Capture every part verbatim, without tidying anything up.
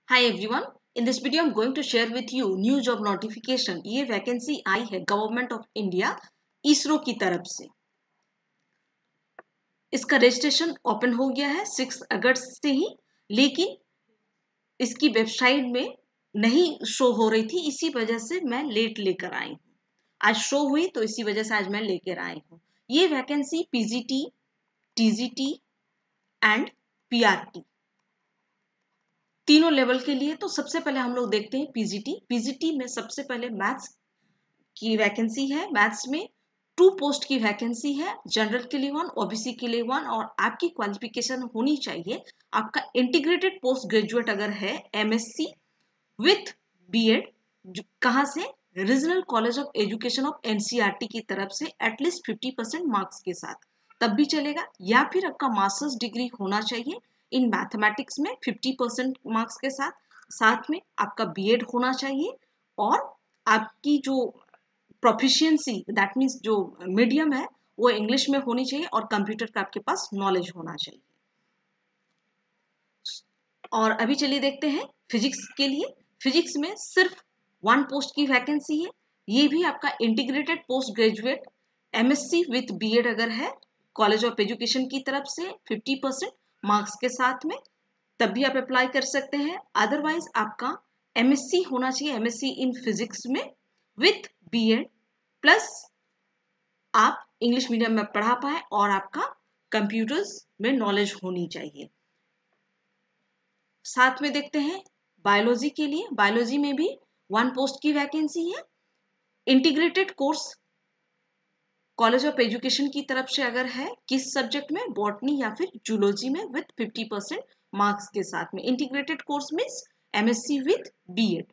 Hi everyone. In this video, I'm going to share with you new job notification. ये vacancy आई है government of India ISRO की तरफ से। इसका रजिस्ट्रेशन ओपन हो गया है सिक्स अगस्त से ही, लेकिन इसकी वेबसाइट में नहीं शो हो रही थी, इसी वजह से मैं लेट लेकर आई हूँ। आज शो हुई तो इसी वजह से आज मैं लेकर आई हूँ। ये vacancy PGT, TGT and PRT तीनों लेवल के लिए। तो सबसे पहले हम लोग देखते हैं पीजीटी। पीजीटी में सबसे पहले मैथ्स की वैकेंसी है। मैथ्स में टू पोस्ट की वैकेंसी है, जनरल के लिए वन, ओबीसी के लिए वन। और आपकी क्वालिफिकेशन होनी चाहिए आपका इंटीग्रेटेड पोस्ट ग्रेजुएट अगर है एमएससी विथ बीएड, कहाँ से, regional college of education of NCERT की तरफ से एटलीस्ट फिफ्टी परसेंट मार्क्स के साथ, तब भी चलेगा। या फिर आपका मास्टर्स डिग्री होना चाहिए इन मैथमेटिक्स में फिफ्टी परसेंट मार्क्स के साथ, साथ में आपका बीएड होना चाहिए और आपकी जो प्रोफिशिएंसी दैट मीन्स जो मीडियम है वो इंग्लिश में होनी चाहिए और कंप्यूटर का आपके पास नॉलेज होना चाहिए। और अभी चलिए देखते हैं फिजिक्स के लिए। फिजिक्स में सिर्फ वन पोस्ट की वैकेंसी है। ये भी आपका integrated post graduate MSc with BEd अगर है कॉलेज ऑफ एजुकेशन की तरफ से फिफ्टी परसेंट मार्क्स के साथ में, तब भी आप अप्लाई कर सकते हैं। अदरवाइज आपका एमएससी होना चाहिए, एमएससी इन फिजिक्स में विथ बीएड, प्लस आप इंग्लिश मीडियम में पढ़ा पाए और आपका कंप्यूटर्स में नॉलेज होनी चाहिए। साथ में देखते हैं बायोलॉजी के लिए। बायोलॉजी में भी वन पोस्ट की वैकेंसी है। Integrated course college of education की तरफ से अगर है किस सब्जेक्ट में, बॉटनी या फिर जूलॉजी में, विथ फिफ्टी परसेंट मार्क्स के साथ में। Integrated course means MSc with BEd.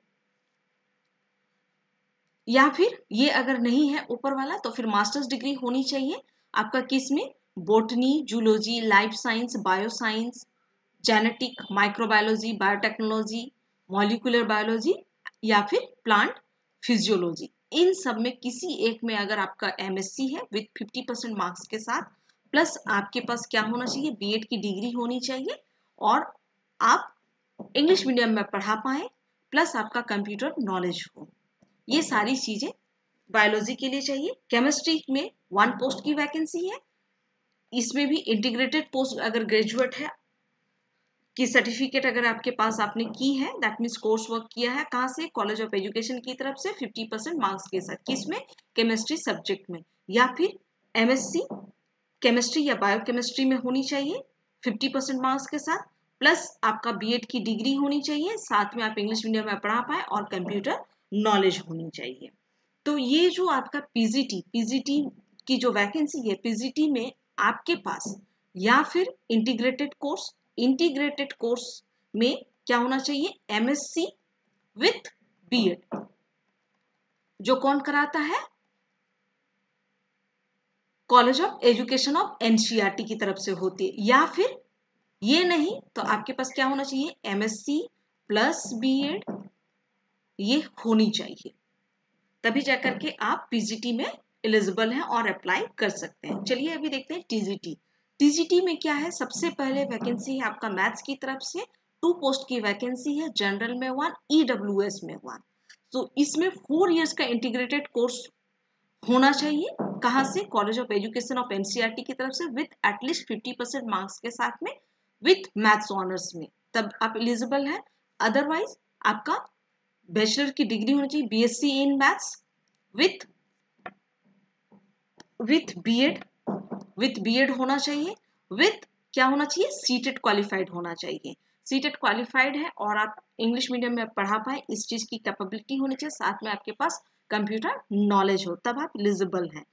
या फिर ये अगर नहीं है ऊपर वाला तो फिर मास्टर्स डिग्री होनी चाहिए आपका किस में, botany, zoology, life science, bio science, genetic, microbiology, biotechnology, molecular biology या फिर प्लांट फिजियोलॉजी। इन सब में किसी एक में अगर आपका एमएससी है विथ फिफ्टी परसेंट मार्क्स के साथ, प्लस आपके पास क्या होना चाहिए, बीएड की डिग्री होनी चाहिए और आप इंग्लिश मीडियम में पढ़ा पाए, प्लस आपका कंप्यूटर नॉलेज हो, ये सारी चीजें बायोलॉजी के लिए चाहिए। केमिस्ट्री में वन पोस्ट की वैकेंसी है। इसमें भी इंटीग्रेटेड पोस्ट अगर ग्रेजुएट है की सर्टिफिकेट अगर आपके पास आपने की है, दैट मीन्स कोर्स वर्क किया है, कहाँ से, कॉलेज ऑफ एजुकेशन की तरफ से फिफ्टी परसेंट मार्क्स के साथ, किसमें, केमिस्ट्री सब्जेक्ट में, या फिर एमएससी केमिस्ट्री या बायोकेमिस्ट्री में होनी चाहिए फिफ्टी परसेंट मार्क्स के साथ, प्लस आपका बीएड की डिग्री होनी चाहिए, साथ में आप इंग्लिश मीडियम में पढ़ा पाए और कंप्यूटर नॉलेज होनी चाहिए। तो ये जो आपका पीजीटी पीजीटी की जो वैकेंसी है, पीजीटी में आपके पास या फिर इंटीग्रेटेड कोर्स, इंटीग्रेटेड कोर्स में क्या होना चाहिए, एमएससी विथ बीएड, जो कौन कराता है, college of education of NCERT की तरफ से होती है। या फिर ये नहीं तो आपके पास क्या होना चाहिए, एमएससी प्लस बीएड ये होनी चाहिए, तभी जाकर के आप पीजीटी में एलिजिबल हैं और अप्लाई कर सकते हैं। चलिए अभी देखते हैं टीजीटी। टीजीटी में क्या है, सबसे पहले वैकेंसी है आपका मैथ्स की तरफ से, टू पोस्ट की वैकेंसी है, जनरल में वन, ईडब्ल्यूएस में वन। तो इसमें फोर इयर्स का इंटीग्रेटेड कोर्स होना चाहिए, कहाँ से, college of education of NCERT की तरफ से, with at least fifty percent marks के साथ में, विथ मैथ्स ऑनर्स में, तब आप एलिजिबल है। अदरवाइज आपका बैचलर की डिग्री होनी चाहिए, BSc in maths with with BEd, with BEd होना चाहिए, विथ क्या होना चाहिए, सीटेट क्वालिफाइड होना चाहिए। सीटेट क्वालिफाइड है और आप इंग्लिश मीडियम में पढ़ा पाए, इस चीज की कैपेबिलिटी होनी चाहिए, साथ में आपके पास कंप्यूटर नॉलेज हो, तब आप एलिजिबल हैं।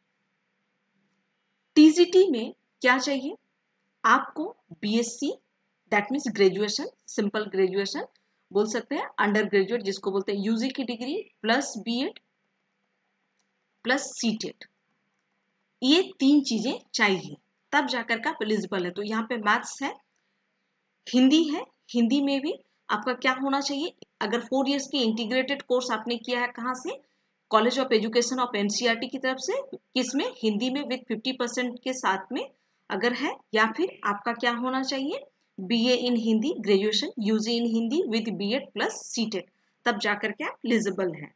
टीजीटी में क्या चाहिए आपको, BSc that means graduation, simple graduation बोल सकते हैं, अंडर ग्रेजुएट जिसको बोलते हैं, यूजी की degree plus BEd plus CTET, ये तीन चीजें चाहिए, तब जाकर का एलिजिबल है। तो यहाँ पे मैथ्स है, हिंदी है, हिंदी में भी आपका क्या होना चाहिए, अगर फोर इयर्स की इंटीग्रेटेड कोर्स आपने किया है, कहाँ से, college of education of NCERT की तरफ से, किसमें, हिंदी में विथ फिफ्टी परसेंट के साथ में अगर है, या फिर आपका क्या होना चाहिए, BA in Hindi graduation UG in Hindi with BEd plus CTET, तब जाकर के आप एलिजिबल हैं।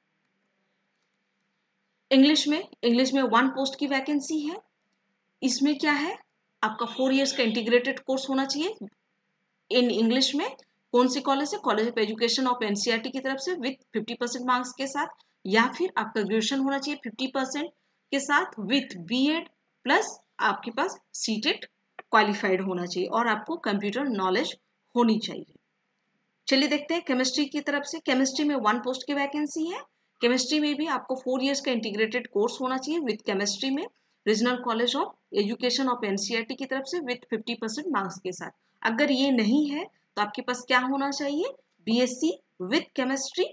इंग्लिश में इंग्लिश में वन पोस्ट की वैकेंसी है। इसमें क्या है, आपका फोर इयर्स का इंटीग्रेटेड कोर्स होना चाहिए इन इंग्लिश में। कौन सी कॉलेज है, college of education of NCERT की तरफ से विथ फिफ्टी परसेंट मार्क्स के साथ, या फिर आपका ग्रेजुएशन होना चाहिए फिफ्टी परसेंट के साथ विथ बीएड प्लस आपके पास सीटेट क्वालिफाइड होना चाहिए और आपको कंप्यूटर नॉलेज होनी चाहिए। चलिए देखते हैं केमिस्ट्री की तरफ से। केमिस्ट्री में वन पोस्ट की वैकेंसी है। केमिस्ट्री में भी आपको फोर इयर्स का इंटीग्रेटेड कोर्स होना चाहिए विथ केमिस्ट्री में regional college of education of NCERT की तरफ से विथ फिफ्टी परसेंट मार्क्स के साथ। अगर ये नहीं है तो आपके पास क्या होना चाहिए, बीएससी विथ केमिस्ट्री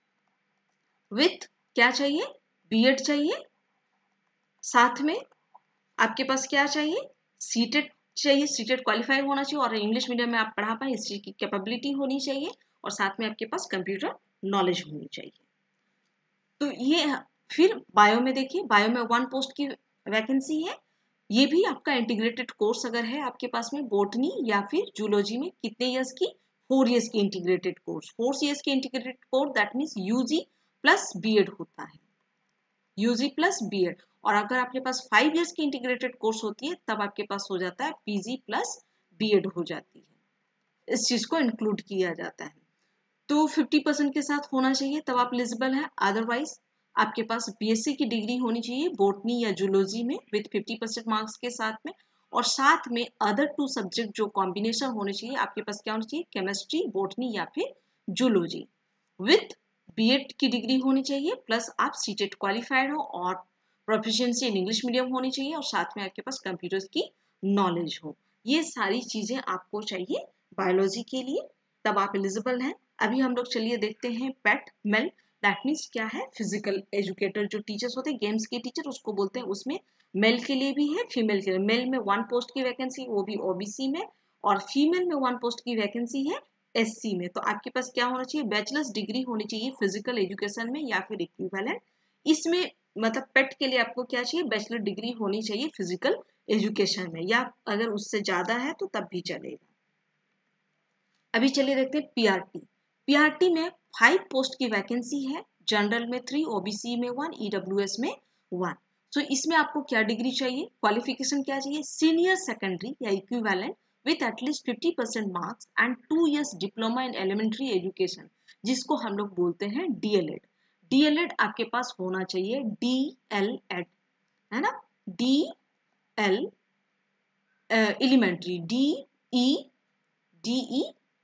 विथ क्या चाहिए, बीएड चाहिए, साथ में आपके पास क्या चाहिए, सीटेट चाहिए, सीटेट क्वालिफाई होना चाहिए और इंग्लिश मीडियम में आप पढ़ा पाए इस चीज की कैपेबिलिटी होनी चाहिए और साथ में आपके पास कंप्यूटर नॉलेज होनी चाहिए। तो ये फिर बायो में देखिए, बायो में वन पोस्ट की वैकेंसी है। ये भी आपका इंटीग्रेटेड कोर्स अगर है आपके पास में बॉटनी या फिर जूलॉजी में कितने इयर्स की, फोर इयर्स की इंटीग्रेटेड कोर्स, फोर इयर्स की integrated course that means UG plus BEd होता है, यूजी प्लस बीएड। और अगर आपके पास फाइव इयर्स की इंटीग्रेटेड कोर्स होती है तब आपके पास हो जाता है पीजी प्लस बीएड हो जाती है, इस चीज को इंक्लूड किया जाता है। तो फिफ्टी परसेंट के साथ होना चाहिए तब आप एलिजिबल हैं। अदरवाइज आपके पास बीएससी की डिग्री होनी चाहिए बॉटनी या जूलॉजी में विथ फिफ्टी परसेंट मार्क्स के साथ में, और साथ में अदर टू सब्जेक्ट जो कॉम्बिनेशन होने चाहिए आपके पास क्या होना चाहिए, केमिस्ट्री बॉटनी या फिर जूलॉजी विथ बीएड की डिग्री होनी चाहिए प्लस आप सीटेट क्वालिफाइड हो और प्रोफिशिएंसी इन इंग्लिश मीडियम होनी चाहिए और साथ में आपके पास कंप्यूटर्स की नॉलेज हो। ये सारी चीजें आपको चाहिए बायोलॉजी के लिए, तब आप एलिजिबल हैं। अभी हम लोग चलिए देखते हैं पेट मेल, दैट मीन्स क्या है, फिजिकल एजुकेटर जो टीचर्स होते हैं गेम्स के टीचर उसको बोलते हैं, उसमें मेल के लिए भी है फीमेल के लिए। मेल में वन पोस्ट की वैकेंसी वो भी ओबीसी में, और फीमेल में वन पोस्ट की वैकेंसी है एससी में। तो आपके पास क्या होना चाहिए, बैचलर्स डिग्री होनी चाहिए फिजिकल एजुकेशन में या फिर इक्विवेलेंट। इसमें मतलब पेट के लिए आपको क्या चाहिए, बैचलर डिग्री होनी चाहिए फिजिकल एजुकेशन में, या अगर उससे ज्यादा है तो तब भी चलेगा। अभी चलिए देखते हैं पीआरटी। पीआरटी में फाइव पोस्ट की वैकेंसी है, जनरल में थ्री, ओबीसी में वन, ईडब्ल्यूएस में वन। सो इसमें आपको क्या डिग्री चाहिए, क्वालिफिकेशन क्या चाहिए, सीनियर सेकेंडरी या equivalent with at least fifty percent marks and two years diploma in elementary education, जिसको हम लोग बोलते हैं डीएलएड। डीएलएड आपके पास होना चाहिए, डीएलएड है ना, D L elementary, D E D E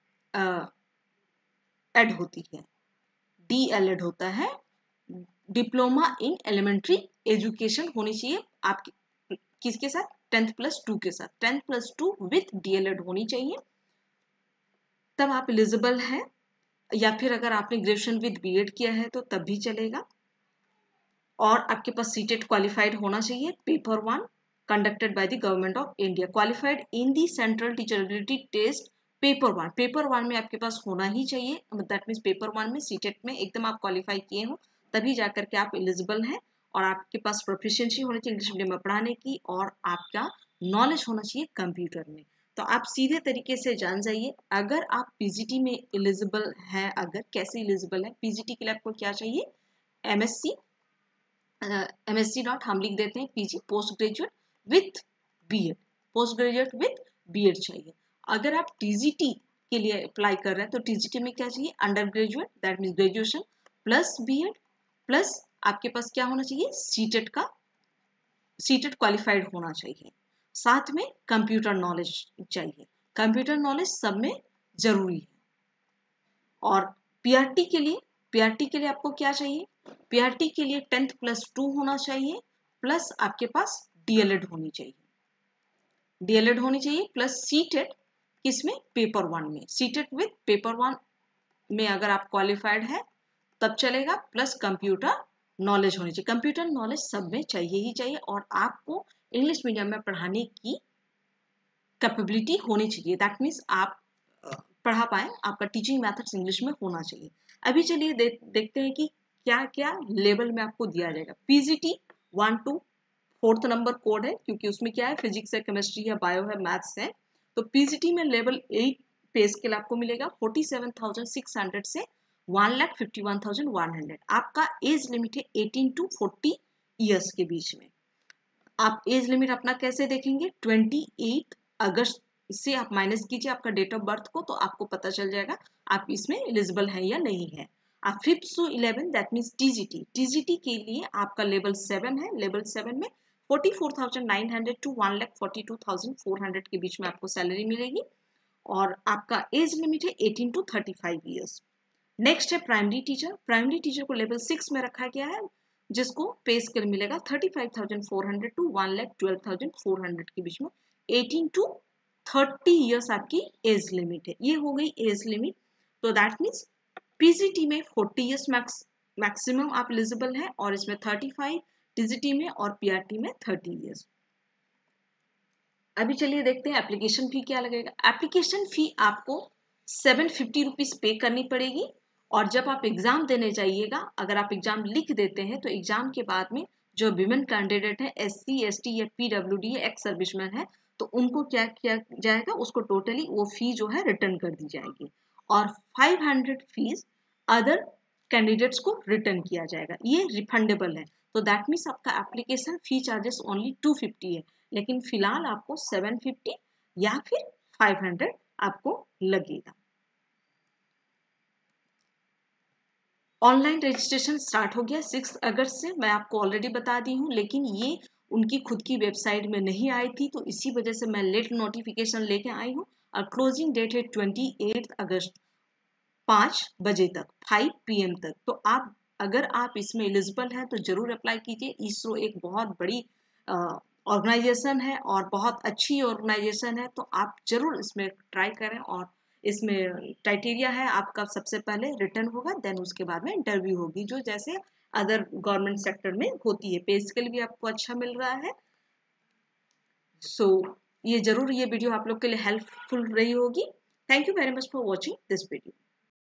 Ed होती है, डी एल एड होता है, डिप्लोमा इन एलिमेंट्री एजुकेशन होनी चाहिए आपकी किसके साथ, टेंथ प्लस टू के साथ, tenth plus two with D L Ed होनी चाहिए तब आप एलिजिबल हैं। या फिर अगर आपने ग्रेजुएशन विद बीएड किया है तो तब भी चलेगा। और आपके पास सीटेट क्वालिफाइड होना चाहिए, paper one conducted by the government of India, qualified in the central teacher eligibility test paper one, paper one में आपके पास होना ही चाहिए, दैट मीन्स पेपर वन में सीटेट में एकदम आप क्वालिफाई किए हो तभी जाकर के आप एलिजिबल हैं। और आपके पास प्रोफिशिएंसी होनी चाहिए इंग्लिश मीडियम में पढ़ाने की और आपका नॉलेज होना चाहिए कंप्यूटर में। तो आप सीधे तरीके से जान जाइए, अगर आप पीजीटी में एलिजिबल हैं, अगर कैसे एलिजिबल है पीजीटी के लिए आपको क्या चाहिए, एमएससी एमएससी डॉट हम लिख देते हैं PG post graduate with BEd, post graduate with BEd चाहिए। अगर आप टीजीटी के लिए अप्लाई कर रहे हैं तो टीजीटी में क्या चाहिए, under graduate that means graduation plus BEd plus आपके पास क्या होना चाहिए, सीटेट का सीटेट क्वालिफाइड होना चाहिए, साथ में कंप्यूटर नॉलेज चाहिए, कंप्यूटर नॉलेज सब में जरूरी है। और पीआरटी के लिए पीआरटी के लिए आपको क्या चाहिए, पीआरटी के लिए टेंथ प्लस टू होना चाहिए प्लस आपके पास डीएलएड होनी चाहिए, डीएलएड होनी चाहिए प्लस सीटेट किसमें, पेपर वन में, सीटेट विथ पेपर वन में अगर आप क्वालिफाइड है तब चलेगा, प्लस कंप्यूटर नॉलेज होनी चाहिए। कंप्यूटर नॉलेज सब में चाहिए ही चाहिए और आपको इंग्लिश मीडियम में पढ़ाने की कैपेबिलिटी होनी चाहिए, दैट मीन्स आप पढ़ा पाए, आपका टीचिंग मेथड्स इंग्लिश में होना चाहिए। अभी चलिए दे, देखते हैं कि क्या क्या लेवल में आपको दिया जाएगा। PGT one two fourth number code है क्योंकि उसमें क्या है, फिजिक्स है, केमिस्ट्री है, बायो है, मैथ्स है, तो पीजीटी में लेवल एट पे स्केल आपको मिलेगा forty seven thousand six hundred से one lakh fifty one thousand one hundred. आपका एज लिमिट है एटीन टू फोर्टी ईयर्स के बीच में। आप एज लिमिट अपना कैसे देखेंगे, अट्ठाईस अगस्त से आप माइनस कीजिए आपका डेट ऑफ बर्थ को, तो आपको पता चल जाएगा आप इसमें एलिजिबल हैं या नहीं है। आप fifth to eleven that means TGT, TGT के लिए आपका लेवल सेवन है। लेवल सेवन में forty four thousand nine hundred to one lakh forty two thousand four hundred के बीच में आपको सैलरी मिलेगी और आपका एज लिमिट है eighteen to thirty five years. Next है प्राइमरी टीचर। प्राइमरी टीचर को लेवल सिक्स में रखा गया है, जिसको पे स्केल मिलेगा thirty five thousand four hundred to one lakh twelve thousand four hundred के बीच में। एटीन टू थर्टी ईयर्स आपकी एज लिमिट है। ये हो गई एज लिमिट। तो दैट मीन्स पीजीटी में फोर्टी ईयर्स मैक्स मैक्सिमम आप एलिजिबल है और इसमें थर्टी फाइव, टीजीटी में और पीआरटी में थर्टी ईयर्स। अभी चलिए देखते हैं एप्लीकेशन फी क्या लगेगा। एप्लीकेशन फी आपको सेवन फिफ्टी रुपीज पे करनी पड़ेगी और जब आप एग्जाम देने जाइएगा, अगर आप एग्जाम लिख देते हैं तो एग्जाम के बाद में जो विमेन कैंडिडेट है, एस सी एस टी या P W D ex serviceman है, तो उनको क्या किया जाएगा, उसको टोटली वो फी जो है रिटर्न कर दी जाएगी और five hundred fees other candidates को रिटर्न किया जाएगा। ये रिफंडेबल है। तो दैट मीन्स आपका application fee charges only two fifty है, लेकिन फिलहाल आपको सेवन फिफ्टी या फिर फाइव हंड्रेड आपको लगेगा। ऑनलाइन रजिस्ट्रेशन स्टार्ट हो गया सिक्स अगस्त से, मैं आपको ऑलरेडी बता दी हूँ, लेकिन ये उनकी खुद की वेबसाइट में नहीं आई थी, तो इसी वजह से मैं लेट नोटिफिकेशन लेके आई हूँ। और क्लोजिंग डेट है ट्वेंटी एट अगस्त पाँच बजे तक, फाइव पी एम तक। तो आप अगर आप इसमें एलिजिबल हैं तो जरूर अप्लाई कीजिए। इसरो एक बहुत बड़ी ऑर्गेनाइजेशन है और बहुत अच्छी ऑर्गेनाइजेशन है, तो आप जरूर इसमें ट्राई करें। और इसमें क्राइटेरिया है, आपका सबसे पहले रिटर्न होगा, देन उसके बाद में इंटरव्यू होगी, जो जैसे अदर गवर्नमेंट सेक्टर में होती है। पे स्केल भी आपको अच्छा मिल रहा है। सो so, ये जरूर ये वीडियो आप लोग के लिए हेल्पफुल रही होगी। Thank you very much for watching this video.